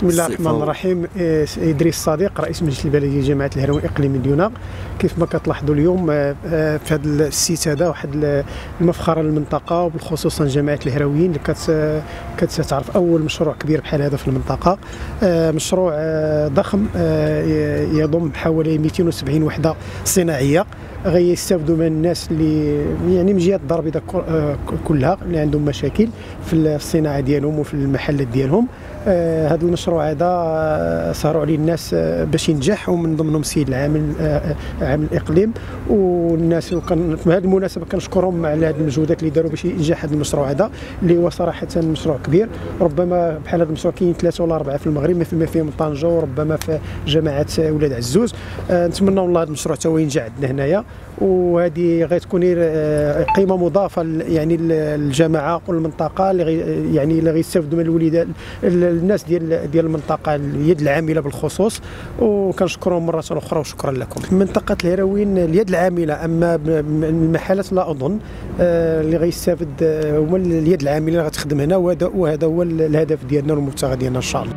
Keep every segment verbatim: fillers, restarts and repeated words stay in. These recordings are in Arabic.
بسم الله الرحمن الرحيم. إدريس صديق، رئيس مجلس البلديه جامعه الهروين اقليم ديونا. كيف ما كتلاحظوا اليوم في هذا السيت هذا واحد المفخره للمنطقه وبالخصوص جامعه الهروين اللي كتعرف اول مشروع كبير بحال هذا في المنطقه. مشروع ضخم يضم حوالي مئتين وسبعين وحده صناعيه غيستافدوا من الناس اللي يعني من جهه الدار البيضاء كلها اللي عندهم مشاكل في الصناعه ديالهم وفي المحلات ديالهم. هذا آه المشروع هذا آه سهروا عليه الناس آه باش ينجح، ومن ضمنهم السيد العامل آه عامل الاقليم والناس. وكان في هذه المناسبه كنشكرهم على هذه المجهودات اللي داروا باش ينجح هذا المشروع هذا اللي هو صراحه مشروع كبير. ربما بحال هذا المشروع كاين ثلاثه ولا اربعه في المغرب، فيما فيهم طنجه وربما في جماعه ولاد عزوز. آه نتمنى والله هذا المشروع حتى هو ينجح عندنا هنايا، وهذه غتكون قيمه مضافه يعني للجماعه والمنطقه اللي يعني اللي غيستافدوا من الوليدات الناس ديال ديال المنطقه اليد العامله بالخصوص. وكنشكرهم مره اخرى وشكرا لكم. منطقه الهروين اليد العامله، اما المحلات لا اظن اللي غيستافد هما اليد العامله اللي غتخدم هنا، وهذا هو الهدف ديالنا والمبتغى ديالنا ان شاء الله.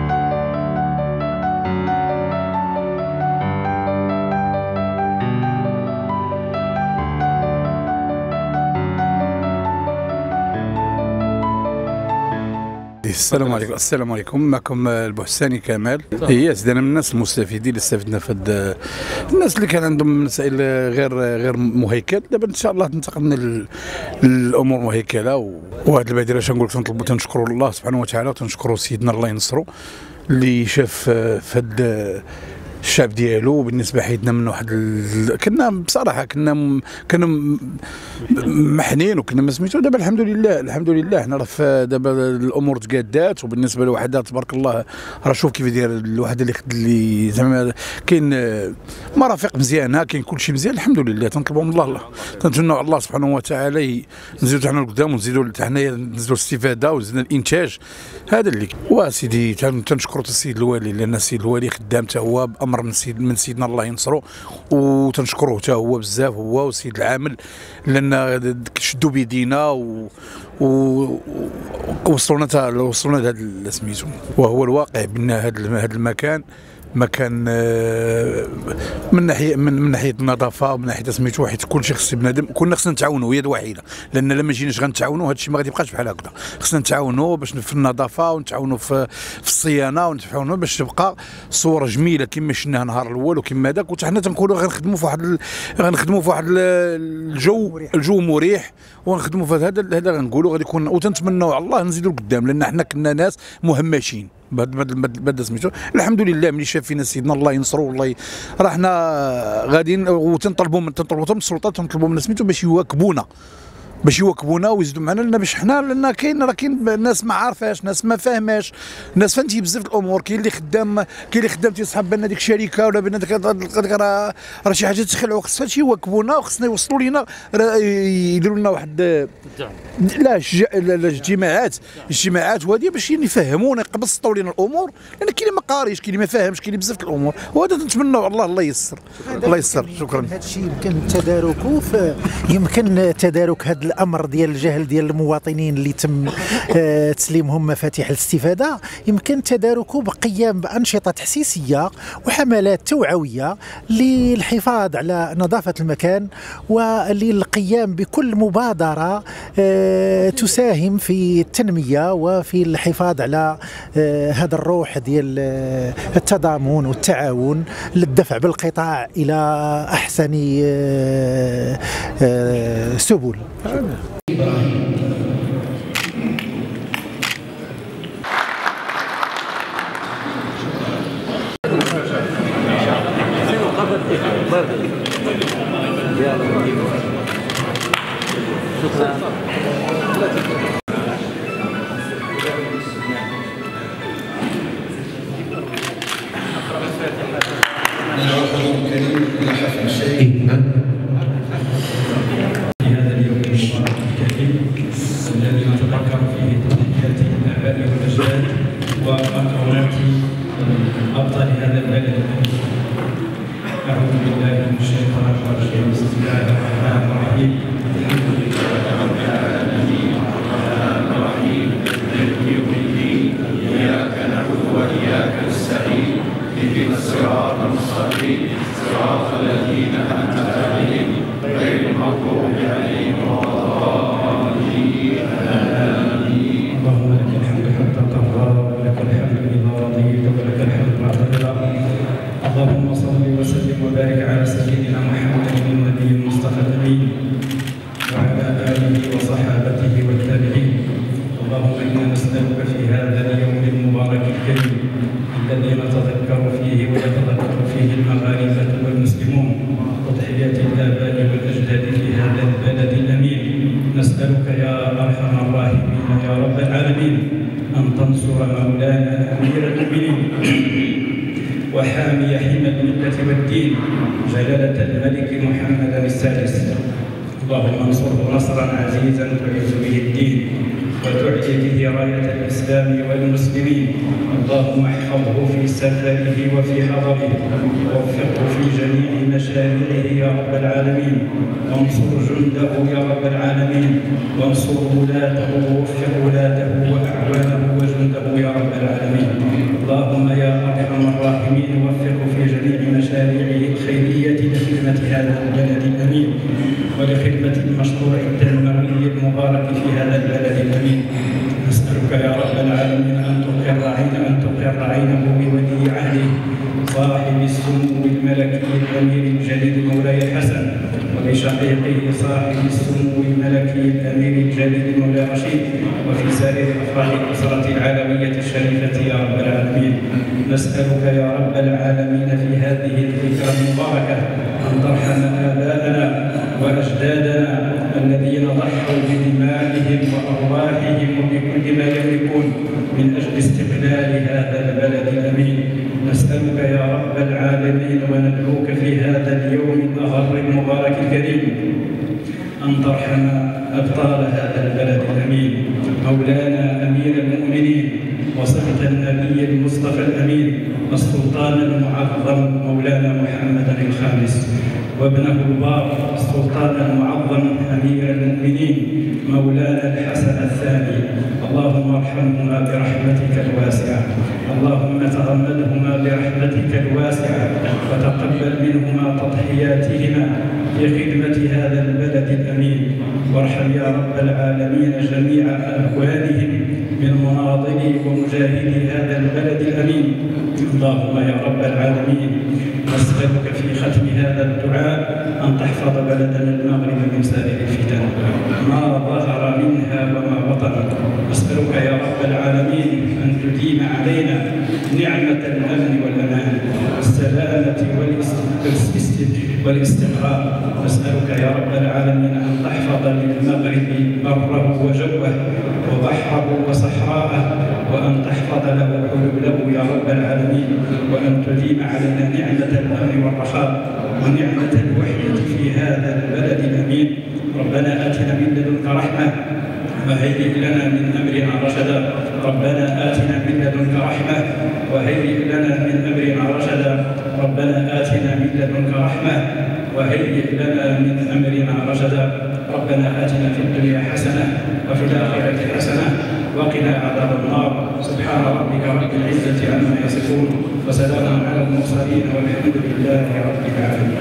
السلام عليكم. السلام عليكم، معكم البحساني كمال. هي زدنا من الناس المستفيدين اللي استفدنا في الناس اللي كان عندهم مسائل غير غير مهيكل. دابا ان شاء الله انتقلنا للامور مهيكله. وهذه البادره اش نقول لك، تنطلبوا تنشكروا الله سبحانه وتعالى وتنشكروا سيدنا الله ينصرو اللي شاف في هذا الشعب ديالو. بالنسبه حيدنا من واحد ال... كنا بصراحه كنا كنا محنين وكنا ما سميتو. دابا الحمد لله الحمد لله حنا راه دابا الامور تقادات. وبالنسبه لوحدها تبارك الله راه شوف كيف داير الوحده اللي اللي زعما كاين مرافق مزيانه، كاين كلشي مزيان الحمد لله. تنطلبوا من الله الله تنتمنوا على الله سبحانه وتعالى نزيدوا حنا لقدام ونزيدوا حنايا نزيدوا الاستفاده ونزيدوا الانتاج. هذا اللي وسيدي تنشكروا السيد الوالي، لان السيد الوالي خدام حتى هو بامر من سيد من سيدنا الله ينصرو، وتنشكروه حتى هو بزاف هو والسيد العامل، لان شدوا بيدينا و ووصلونا وصلونا لهذا سميتو. وهو الواقع بان هذا هذا المكان مكان من ناحيه من, من ناحيه النظافه ومن ناحيه سميتو، حيت كلشي خص بنادم كنا خصنا نتعاونوا، هي الوحيده. لان لما جيناش غنتعاونوا هذا الشيء ما غادي يبقاش بحال هكذا. خصنا نتعاونوا باش في النظافه ونتعاونوا في في الصيانه ونتعاونوا باش تبقى صوره جميله كما شفناها النهار الاول وكما هذاك. وحتى حنا تنقولوا غنخدموا في واحد ال... غنخدموا في واحد الجو الجو مريح، ونخدموا في هذا هذا غنقولوا غادي يكون. وتنتمنوا على الله نزيدوا لقدام، لان حنا كنا ناس مهمشين بهذا سميتو. الحمد لله ملي شاف فينا سيدنا الله ينصرو والله راه حنا غاديين. وتنطلبوا من تنطلبوا من السلطات، تنطلبوا من سميتو باش يواكبونا باش يواكبونا ويزيدوا معنا، لان باش حنا لان كاين راه كاين ناس ما عارفاش، ناس ما فاهماش، ناس فهمتي بزاف الامور. كاين اللي خدام كاين اللي خدام تيصحاب بان هذيك الشركه ولا بان هذيك راه راه شي حاجه تخلعوا. خص هادشي يواكبونا وخصنا يوصلوا لينا يديروا لنا واحد لا اجتماعات اجتماعات وهذه باش يفهمونا يبسطوا لنا الامور، لان كاين اللي ما قاريش كاين اللي ما فاهمش كاين بزاف الامور. وهذا تنتمنوا الله الله ييسر الله ييسر. شكرا. هذا الشيء يمكن تداركه يمكن تدارك هذا الامر ديال الجهل ديال المواطنين اللي تم تسليمهم مفاتيح الاستفاده، يمكن تداركه بقيام بانشطه تحسيسيه وحملات توعويه للحفاظ على نظافه المكان، وللقيام بكل مبادره تساهم في التنميه وفي الحفاظ على هذا الروح ديال التضامن والتعاون للدفع بالقطاع الى احسن سبل. ومكرمات أبطال هذا البلد. أعوذ بالله من الشيطان الرجيم. بسم الله الرحمن الرحيم. الحمد لله رب العالمين الرحمن الرحيم مالك يوم الدين. إياك نعبد وإياك اهدنا الصراط المستقيم صراط الذين أنعمت عليهم غير المغضوب عليهم ولا الضالين آمين. اللهم لك الحمد حتى ترضى ولك الحمد إذا رضيت ولك الحمد بعد الرضا. اللهم صل وسلم وبارك على سيدنا محمد النبي المصطفى الأمين وعلى آله وصحابته والتابعين. اللهم إنا نسألك في هذا اليوم المبارك الكريم الذي نتذكر فيه ويتذكر فيه المغاربة والمسلمون تضحيات الآباء والأجداد في هذا البلد الأمين. نسألك يا أرحم الراحمين يا رب العالمين أن تنصر مولانا أمير المؤمنين وحامي حمى الملة والدين جلالة الملك محمد السادس. اللهم انصره نصرا عزيزا تعز به الدين وتعلي به راية الإسلام والمسلمين. اللهم احفظه في سفره وفي حضره ووفقه في جميع مشاريعه يا رب العالمين. وانصر جنده يا رب العالمين وانصر ولاته ووفق ولاته وأعوانه وجنده يا رب العالمين. اللهم يا أرحم الراحمين وفقه في جميع مشاريعه الخيرية لخدمة هذا البلد الأمين ولخدمة المشروع التنموي المبارك في هذا البلد الأمين. نسألك يا رب العالمين أن تقر عين أن تقر عينه بولي عهده صاحب السمو الملكي الأمير الجليل مولاي الحسن وبشقيقه صاحب السمو الملكي الأمير الجليل مولاي رشيد وفي سائر أفراد الأسرة العالمية الشريفة يا رب العالمين. نسألك يا رب العالمين في هذه الذكرى المباركة أن ترحم آباءنا وأجدادنا الذين ضحوا بدمائهم وأرواحهم وبكل ما يملكون من أجل استقلال هذا البلد الأمين. نسألك يا رب العالمين وندعوك في هذا اليوم الأغر المبارك الكريم أن ترحم أبطال هذا البلد الأمين مولانا أمير المؤمنين وصفة النبي المصطفى الأمين السلطان المعظم مولانا محمد الخامس وابنه البار السلطان المعظم أمير المؤمنين مولانا الحسن الثاني. اللهم ارحمهما برحمتك الواسعة. اللهم تغمدهما برحمتك الواسعة وتقبل منهما تضحياتهما في خدمة هذا البلد الأمين. وارحم يا رب العالمين جميع أهوالهم من مناضلي ومجاهدي هذا البلد الأمين. اللهم يا رب العالمين نسألك في ختم هذا الدعاء أن تحفظ بلدنا المغرب من سائر الفتن ما ظهر منها وما بطن. نسألك يا رب العالمين أن تديم علينا نعمة الأمن والأمان والسلامة والاستقرار. نسألك يا رب العالمين أن تحفظ للمغرب بره وجوه وبحره وصحراءه وأن تحفظ له حلوله يا رب العالمين وأن تديم علينا نعمة الأمن والرخاء ونعمة الوحدة في هذا البلد الأمين. ربنا آتنا من لدنك رحمة وهيئ لنا من أمرنا رشدا. ربنا آتنا من لدنك رحمة وهيئ لنا من أمرنا رشدا. ربنا آتنا من لدنك رحمة وهيئ لنا من أمرنا رشدا. ربنا آتنا في الدنيا حسنة وفي الآخرة حسنة وقنا عذاب النار. سبحان ربك رب العزة عما يصفون وسلام على المرسلين والحمد لله رب العالمين.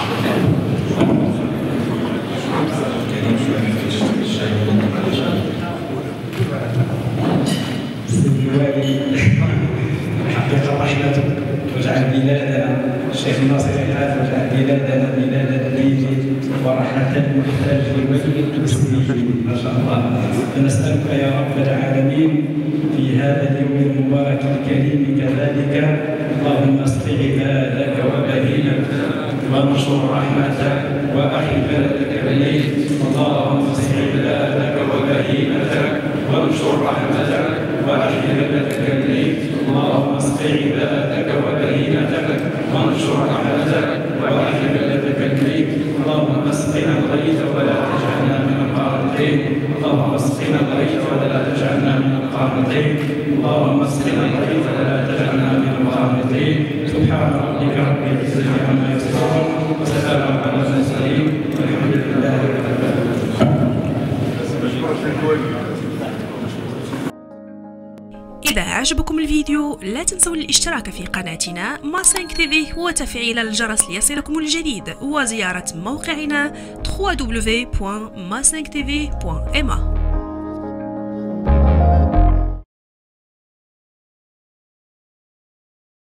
سيدي الوالي حقق رحمتك واجعل بلادنا الشيخ ناصر الحاج واجعل بلادنا بلاد الدين ورحمة المحتاج والمسلمين ما شاء الله. فنسألك يا رب العالمين في هذا اليوم المبارك الكريم كذلك اللهم اسق عبادك وبهيمتك وانشر رحمتك وأحي بلدك الليل. اللهم اسق عبادك وبهيمتك وانشر رحمتك وأحي بلدك الليل. اللهم اسق عبادك وبهيمتك وانشر رحمتك وأحي بلدك الليل. اللهم اسقنا الغيث ولا تجعلنا من القانطين. اللهم اسقنا الغيث ولا تجعلنا من القانطين. اللهم اسقنا الغيث ولا تجعلنا من القانطين. سبحان ربك رب العزة عما يصفون وسلام على المرسلين والحمد لله رب العالمين. إذا عجبكم الفيديو لا تنسوا الاشتراك في قناتنا ما فايف تي في وتفعيل الجرس ليصلكم الجديد، وزيارة موقعنا دبليو دبليو دبليو بوان ما فايف تي في بوان إم إيه.